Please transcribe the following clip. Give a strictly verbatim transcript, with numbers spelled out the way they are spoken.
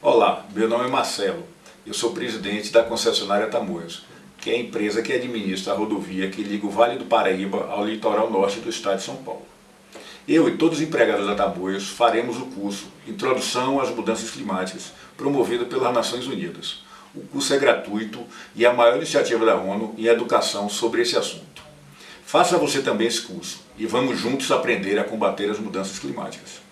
Olá, meu nome é Marcelo, eu sou presidente da concessionária Tamoios, que é a empresa que administra a rodovia que liga o Vale do Paraíba ao litoral norte do estado de São Paulo. Eu e todos os empregados da Tamoios faremos o curso Introdução às Mudanças Climáticas, promovido pelas Nações Unidas. O curso é gratuito e é a maior iniciativa da ONU em educação sobre esse assunto. Faça você também esse curso e vamos juntos aprender a combater as mudanças climáticas.